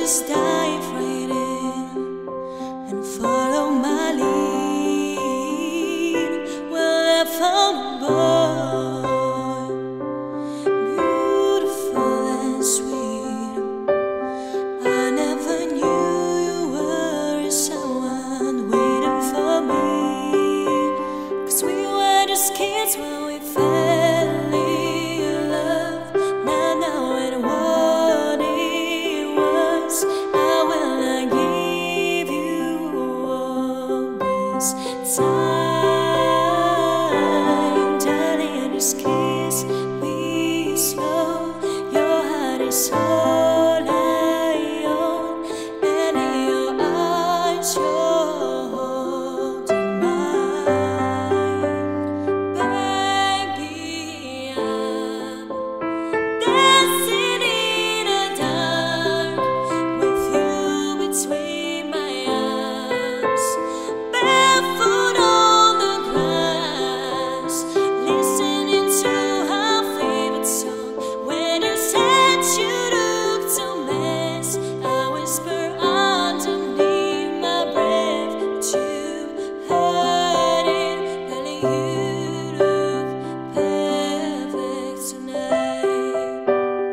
just dive right in and follow my lead. Well, I found a boy, beautiful and sweet. I never knew you were someone waiting for me, 'cause we were just kids when we fell in love. Now knowing what it was, I will not give you all this time. Darling, just kiss me slow. Your heart is all I own, and in your eyes you're holding mine. Baby, I'm dancing in the dark with you between my arms, barefoot on the grass, listening to our favorite song. When you said you looked a mess, I whisper underneath my breath, but you heard it. Darling, you look perfect tonight.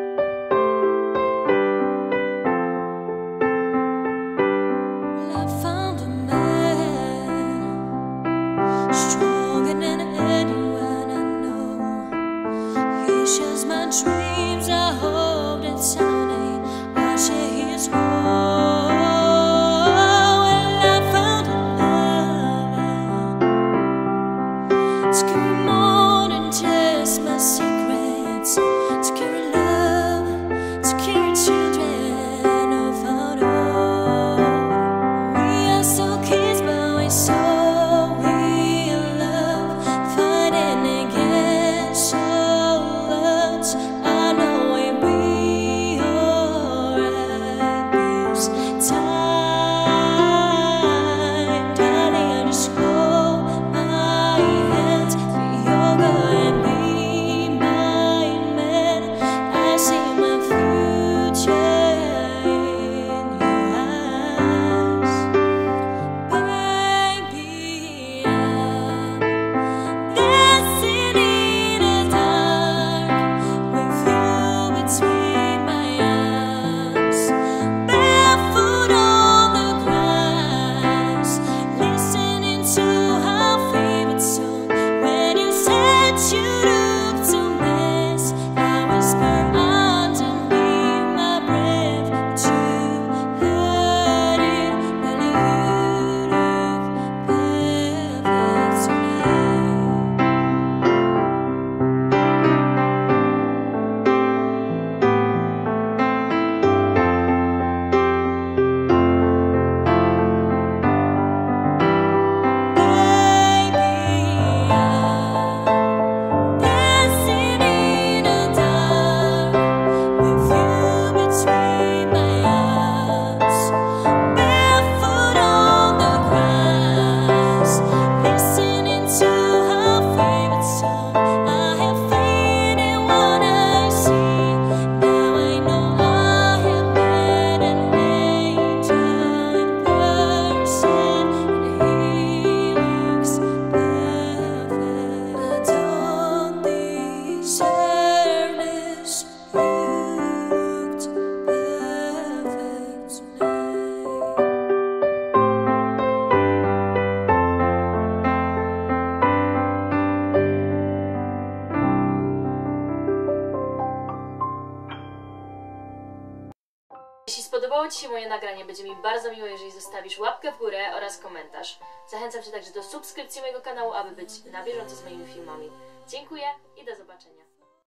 Well, I found a man stronger than anyone I know. He shares my dreams. I hope that someday I'll share his world. Well, I found a lover to carry more than just my secrets, to carry love, to carry children of our own. We are so kids, but we're so in love, fighting against all odds. I know we'll be alright this time. Darling, I just hold my hands, be your girl and be my man. I see my future in your eyes. Baby, I'm dancing in the dark with you between my arms, barefoot on the grass, listening to our favorite song. When you said you looked a mess, I whisper underneath my breath, but you heard it. Darling, you look perfect tonight. Baby, I'm dancing in the dark with you between my arms, barefoot on the grass, listening to our favorite song. I have faith in what I see. Now I know I have met an angel in person, and he looks perfect. I don't deserve this. You looked perfect tonight. Jeśli spodobało Ci się moje nagranie, będzie mi bardzo miło, jeżeli zostawisz łapkę w górę oraz komentarz. Zachęcam Cię także do subskrypcji mojego kanału, aby być na bieżąco z moimi filmami. Dziękuję i do zobaczenia.